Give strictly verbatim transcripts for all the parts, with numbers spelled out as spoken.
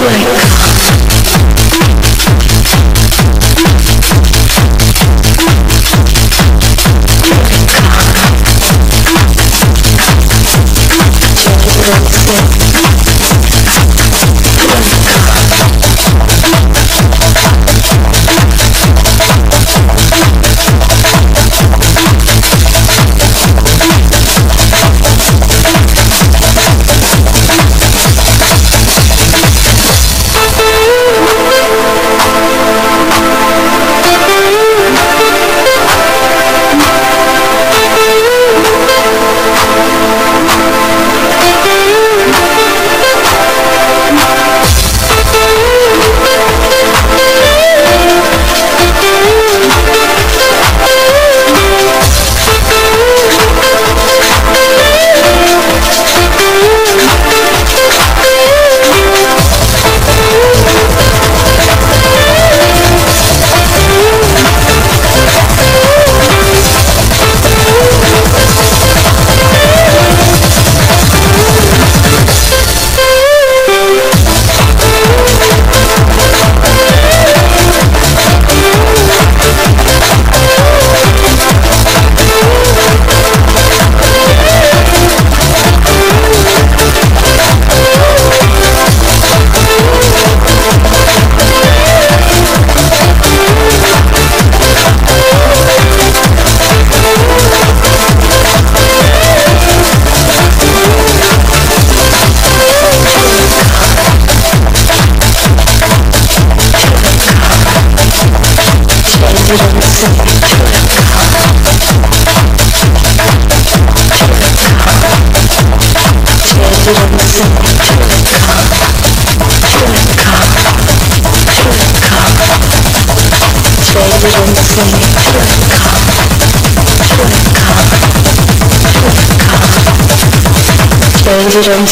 Don't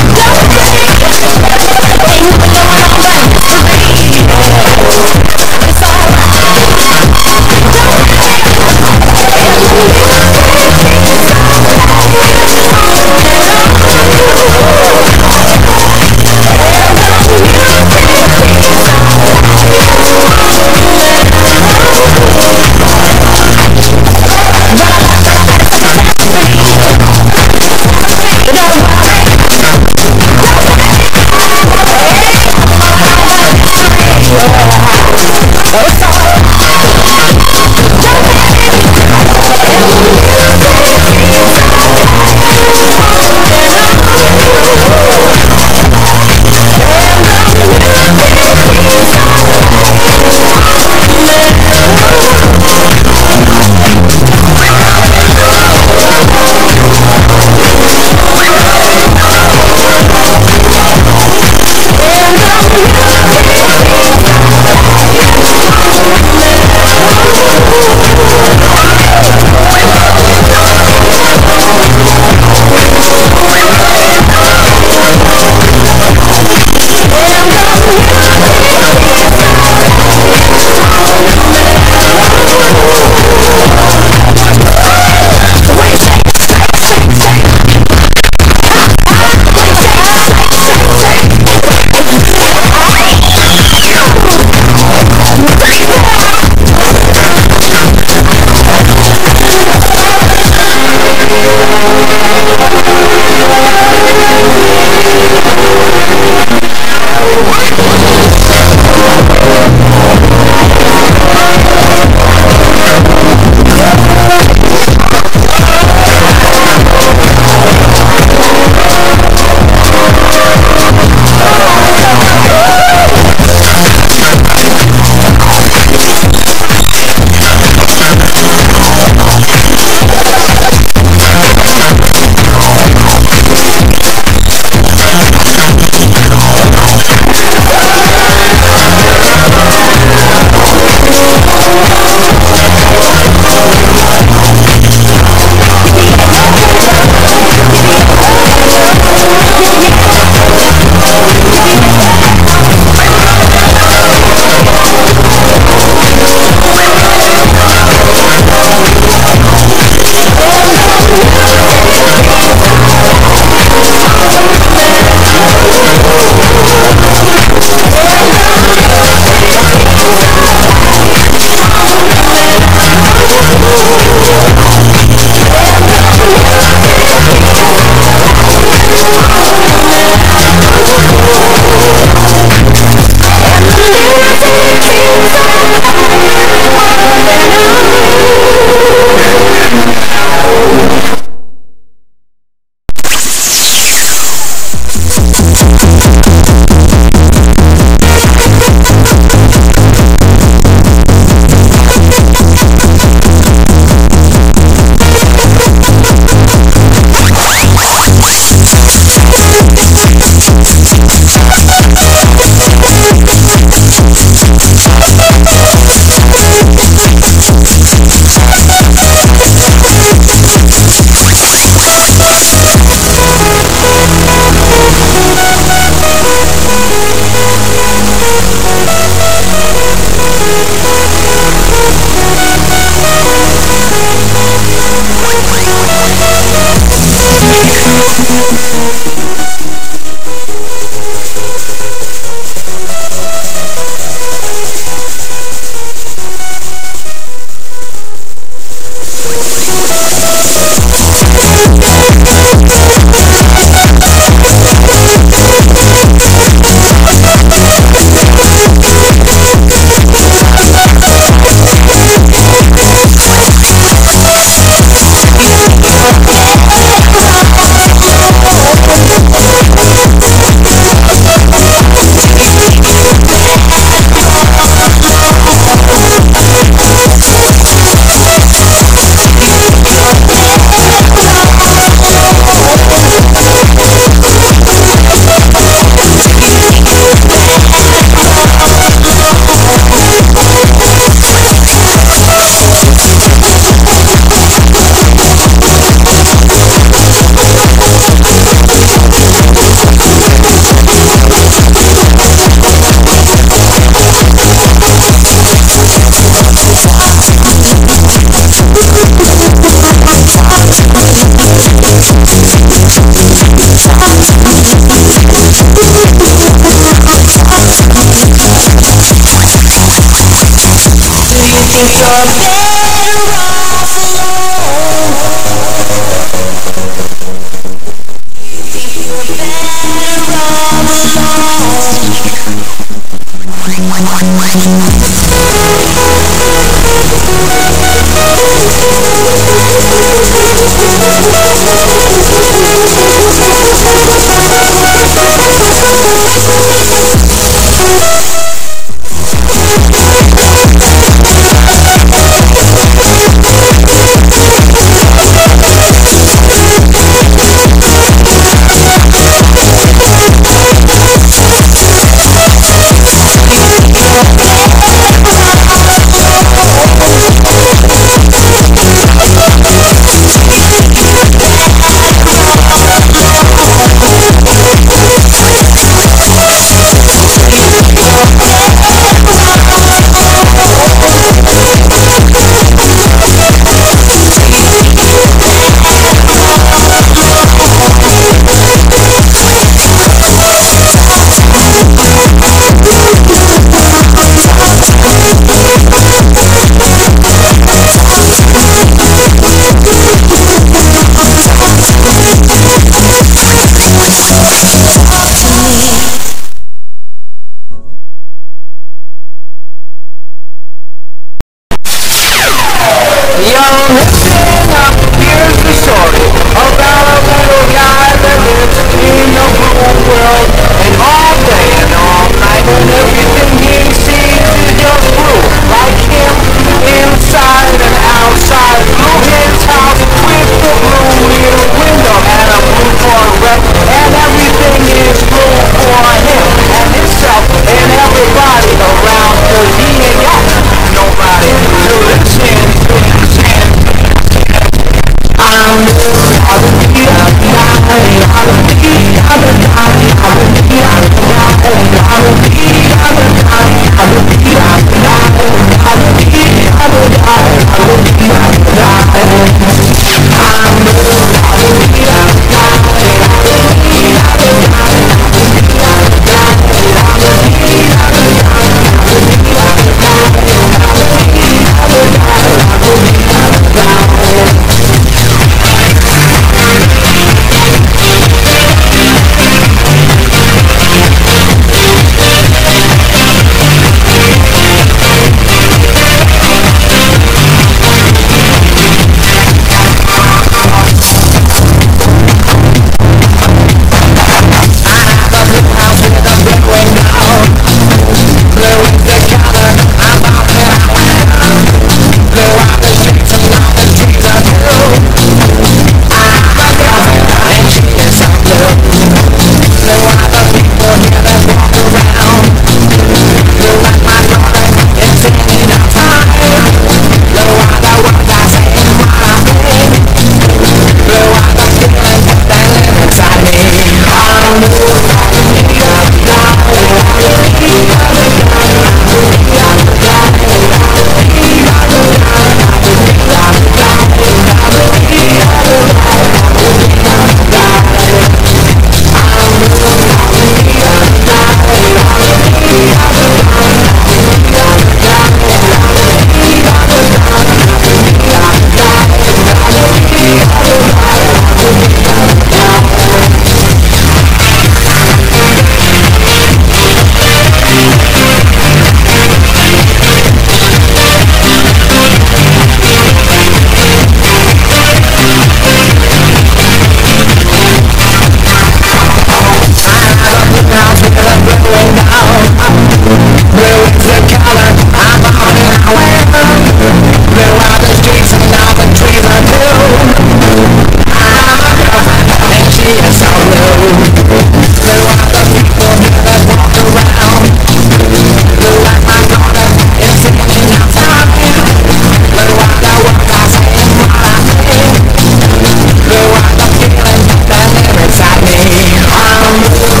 it's all blue. Blue are the people that walk around. Blue like my daughter is singing out time. Blue are the words I say and what I mean. Blue are the feeling that live inside me. I'm blue,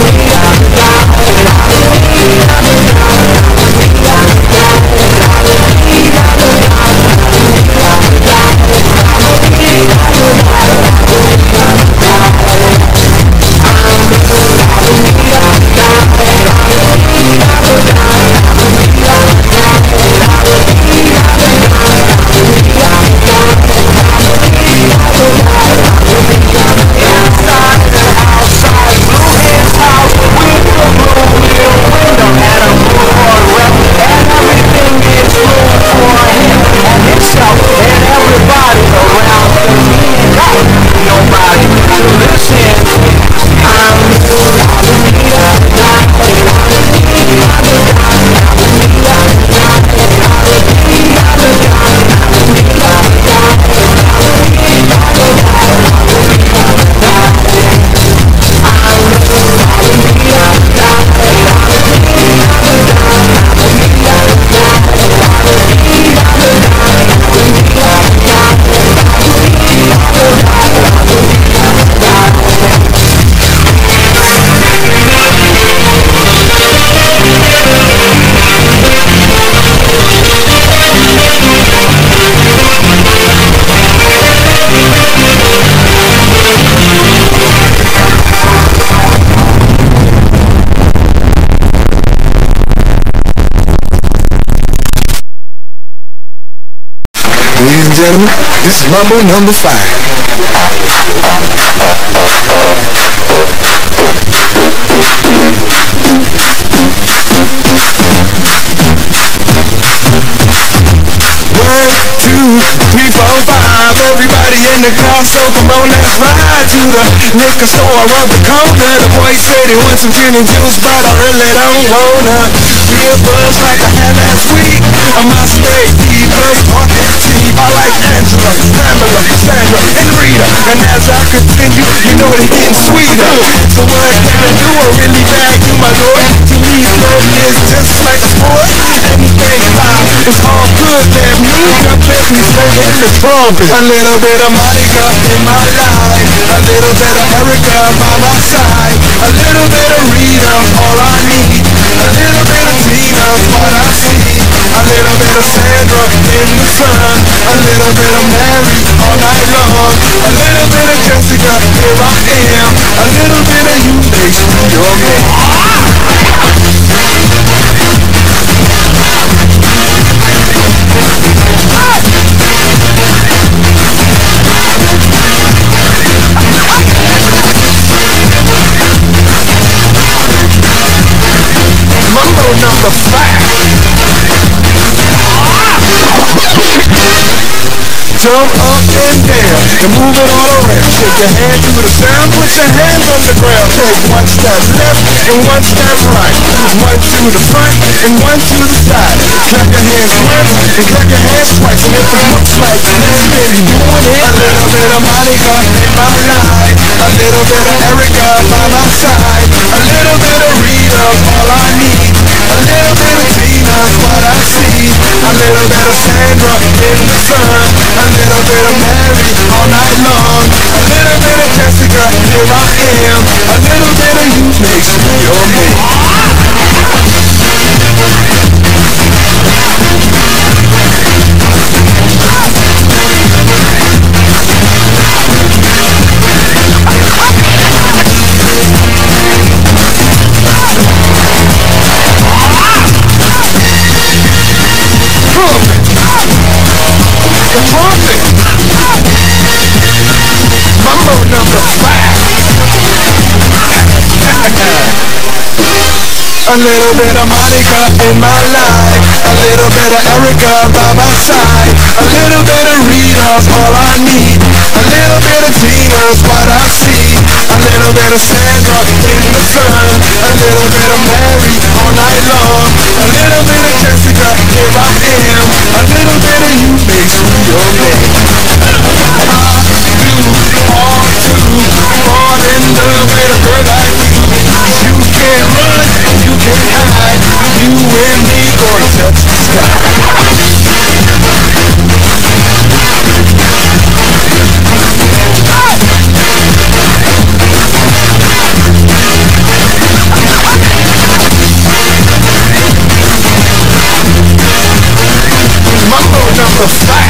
Ladies and gentlemen, this is Mambo number five. One, two, three, four, five. Everybody in the car, so come on, let's ride to the liquor store around the corner. The boy said he wants some gin and juice, but I really don't wanna be a buzz like I had last week. I must stay deep, cause on this team I like Angela, Pamela, Sandra, and Rita. And as I continue, you know it's getting sweeter. So what can I do? I really bag you, my lord. To me, love is just like a sport. Anything fine, it's all good. Let me jump in, me swinging the trumpet. A little bit of Monica in my life, a little bit of Erica by my side, a little bit of Rita, all I need, a little bit of Tina's what I see, a little bit of Sandra in the sun, a little bit of Mary all night long, a little bit of Jessica, here I am, a little bit of you makes me your man. Mambo number five. Jump up and down and move it all around. Shake your hand to the sound, put your hands on the ground. Take one step left and one step right. One to the front and one to the side. Clap your hands once and clap your hands twice. And if it looks like this, then you doing it. A little bit of Monica in my life, a little bit of Erica by my side, a little bit of Rita, all I need, a little bit of Tina's what I see, a little bit of Sandra in the sun, a little bit of Mary all night long, a little bit of Jessica, here I am, a little bit of you makes me your man. Mambo number five. A little bit of Monica in my life, a little bit of Erica by my side, a little bit of Rita's all I need, a little bit of Tina's what I see, a little bit of Sandra in the sun, a little bit of Mary all night long, a little bit of Jessica, here I am, a little bit of you makes me your man. I do all too a fact.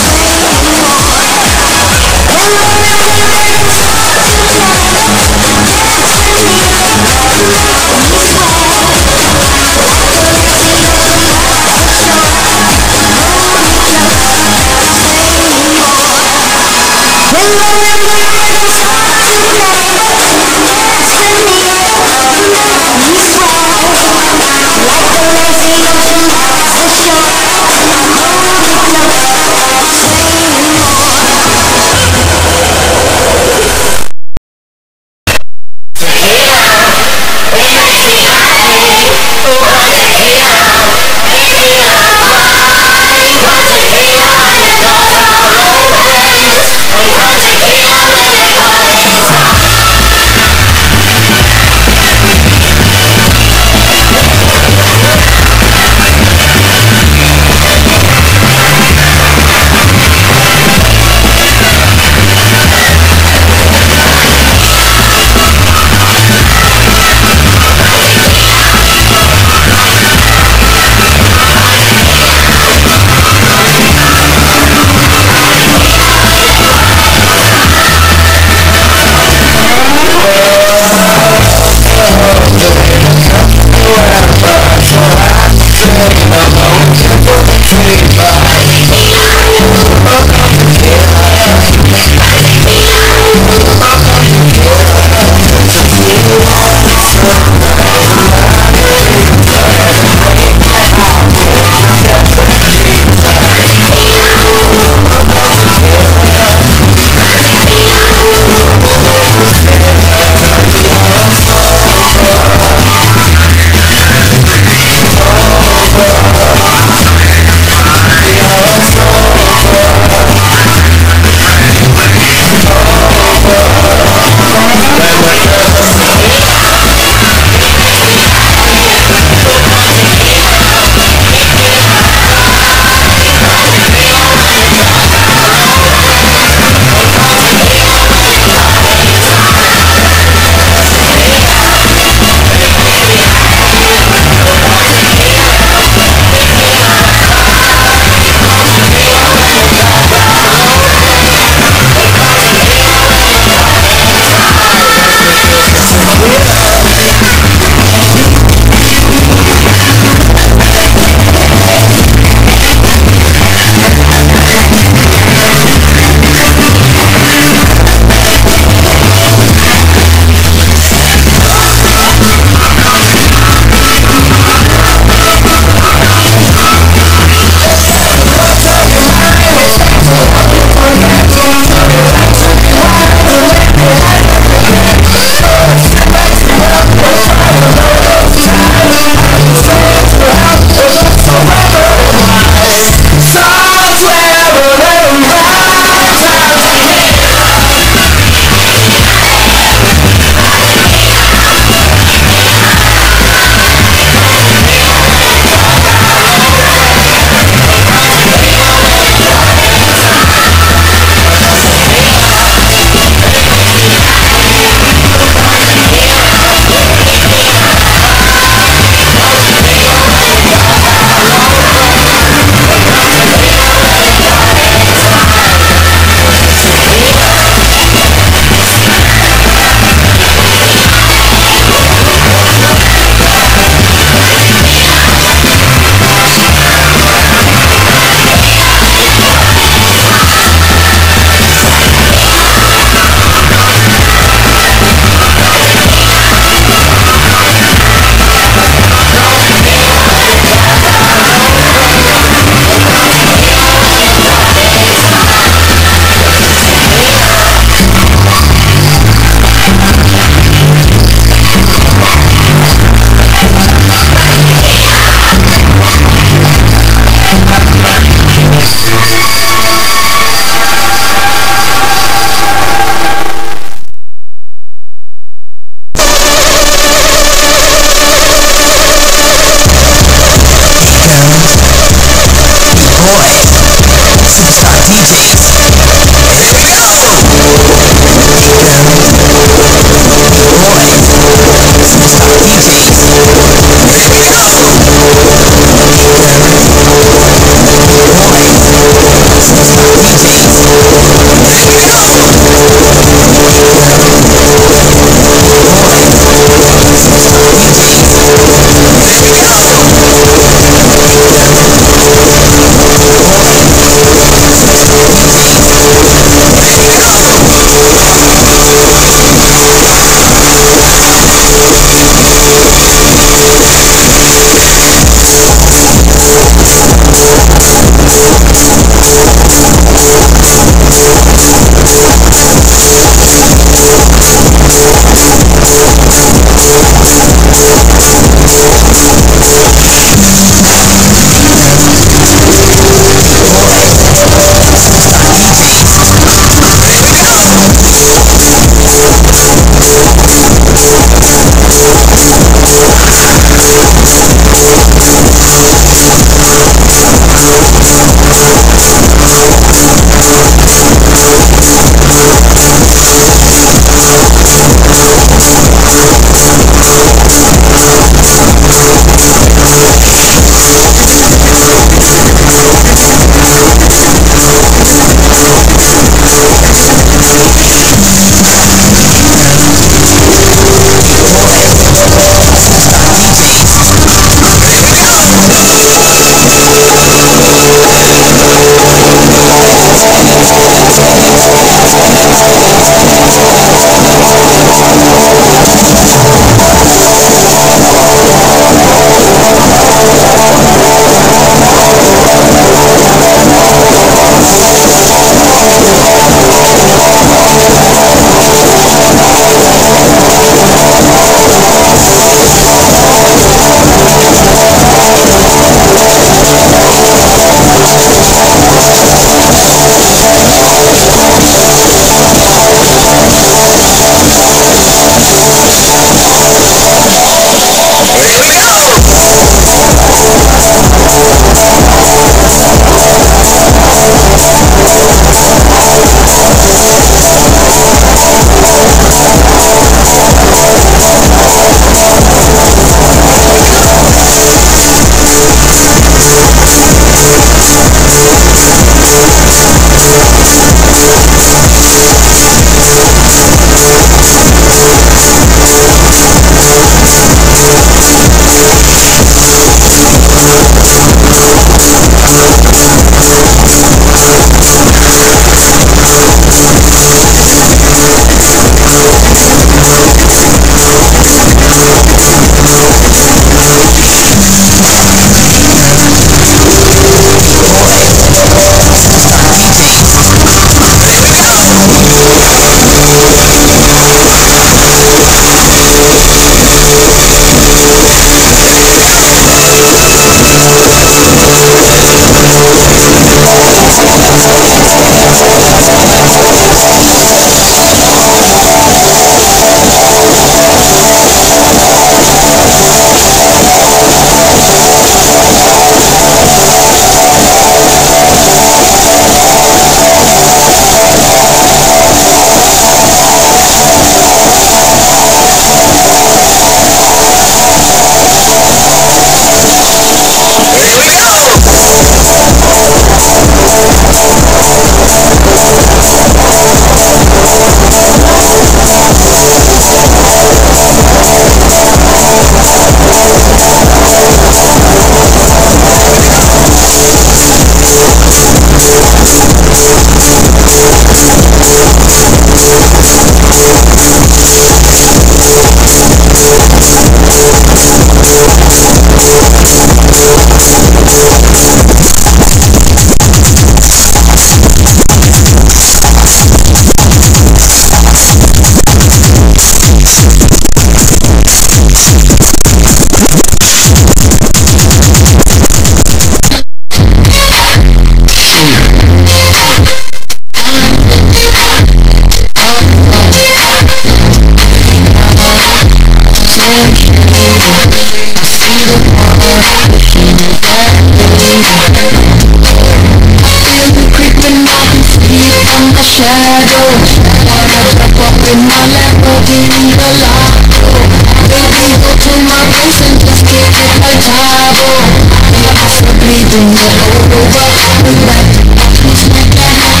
shadows. Wanna jump up in my Lamborghini Gallardo. Baby, go to my place and just kick it like Tahoe. Possibly bring it all over. We like to watch me smack that.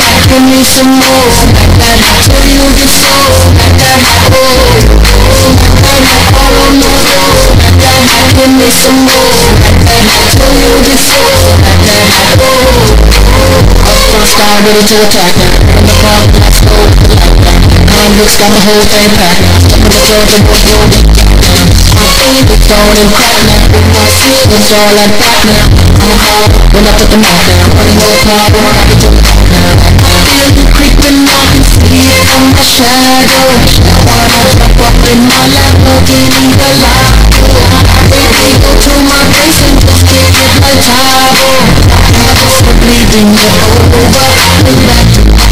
Give me some more like that, till you get so like that. Oh, oh, all on the floor like that. Give me some more like that, till you get so like that. Oh, up front style ready to attack now. In the park, let's go like that. Convicts got the whole thing packed now. Step in the club and both go deep down. My feet are throwing in crack now. With my feet, it's all like that now. I'm hard when I put them out down. Running no problem, I can do it now. I feel you creeping up, see it from my shadow. Wanna jump up in my Lamborghini Gallardo. Baby, go to my face and just kick it like Tahoe. I'm bleeding you over, relax.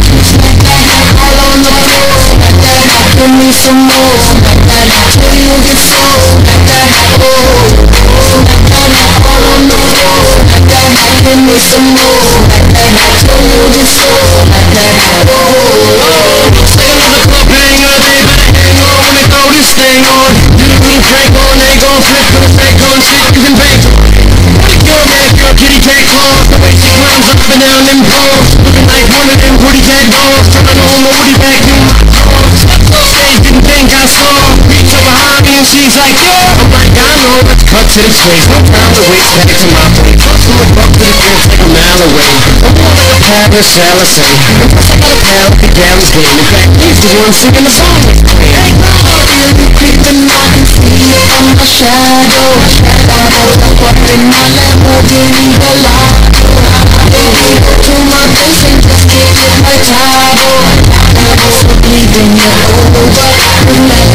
All on the floor like that. Give me some more like that, till you get so like that. Oh, oh, like that. All on the floor like that. Give me some more like that, till you get so like that. Oh, oh, Stay in the club, hang on, they better hang on when they throw this thing on. You the green crank on, they gon' flip for the fake on, shit you can bank on. What a girl, man, girl, kitty cat claws. The way she climbs up and down them poles, looking like one of them pretty cat dogs. Trying on the woody vacuum my drawers. Stepped on stage, didn't think I saw her. Reach up behind me and she's like, yeah. I'm like, I know, let's cut to the chase. No time to waste, back to my place. Bust from a buck to the fence like a mile away. I'm more like a Paris, shall I say. And plus I got a pal with the gallows game. In fact, he's the one singing the song that's playing. Hey, I feel you creeping up, see it from my shadow. Wanna jump up in my Lamborghini Gallardo. Baby, go to my face and just kick it like Tahoe. I'm bleeding you over, relax.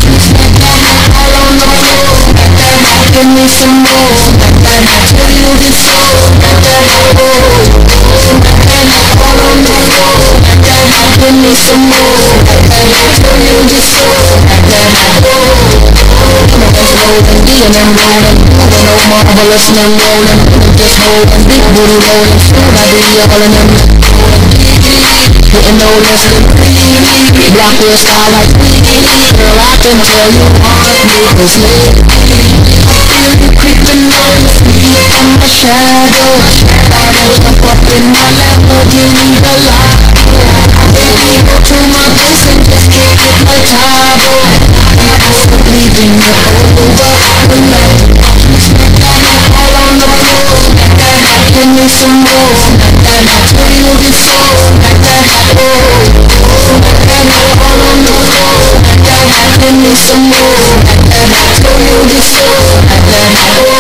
All on the floor like that. Give me some more like that, till you get so like that. Oh, oh, like that. All on the floor like that. Give me some more like that, till you get so like that. Oh, oh, it's rolling, D and I'm rolling. Moving no marvelous and I'm rolling. Just holding, big booty rolling. Soon I be all in them. Hitting no less than three. Block your style like me. Girl, I can tell you want me, cause lately I feel you creeping on me from my shadow. Wanna jump up in my Lamborghini Gallardo. Baby, go to my face and just kick it like Tahoe. I'm bleeding you over, relax. All on the floor like that. Give me some more like that, till you get so like that. Oh, oh, like that. All on the floor like that. Give me some more like that, till you get so like that. Oh,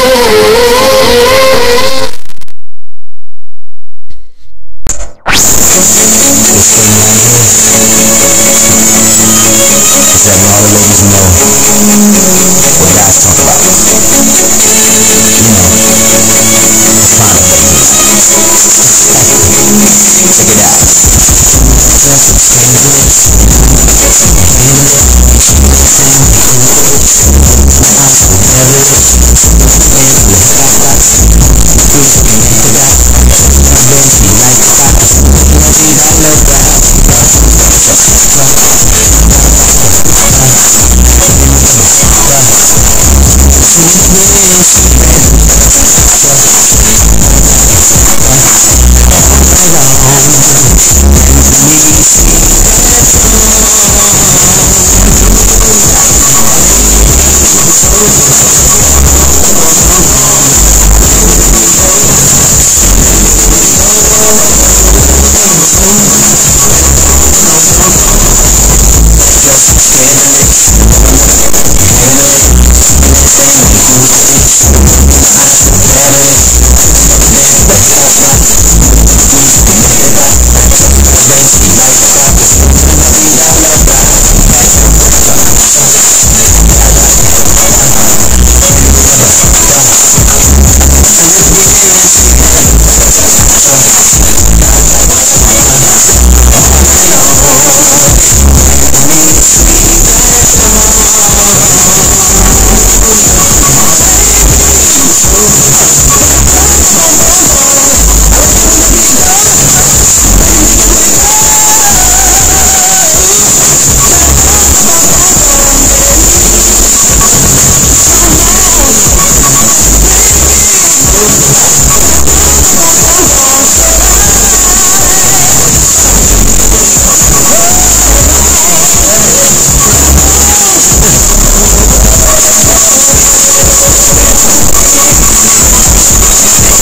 oh, oh.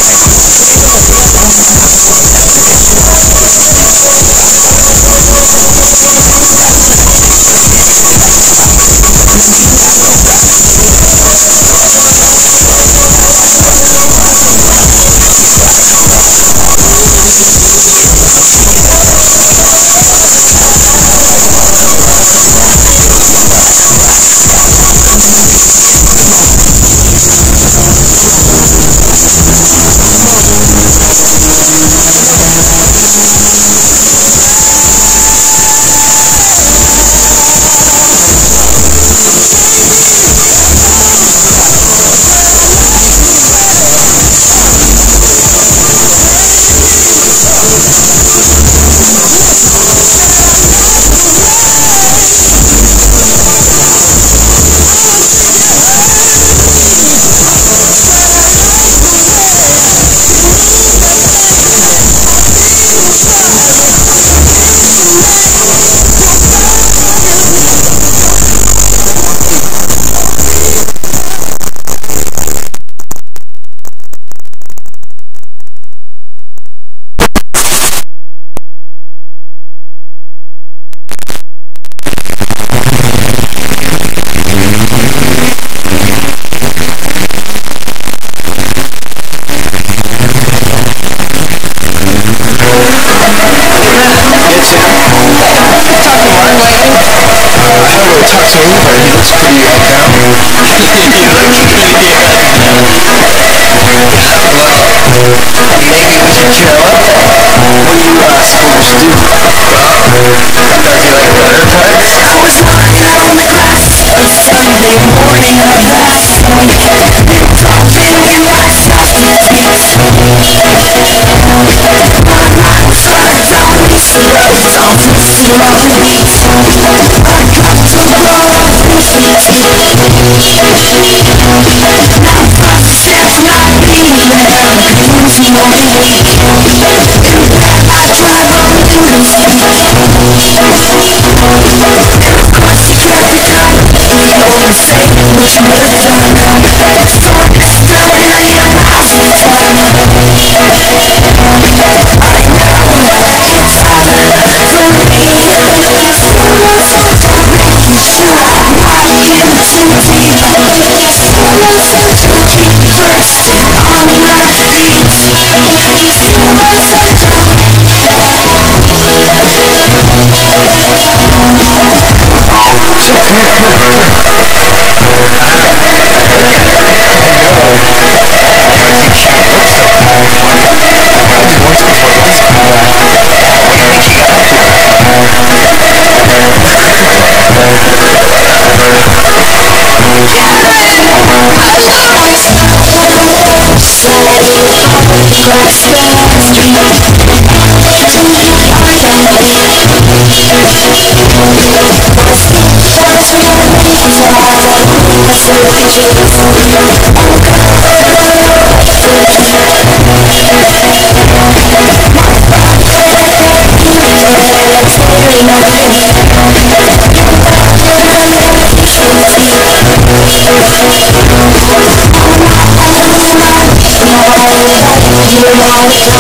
We're